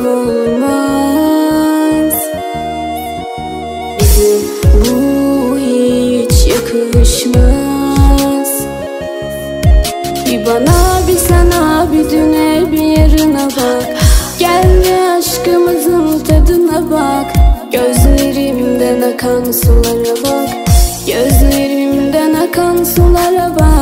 olmaz. Bize bu hiç yakışmaz. Bir bana bir sana bir düne bir yarına bak. Gel ve aşkımızın tadına bak. Gözlerimden akan sulara bak. Gözlerimden akan sulara bak.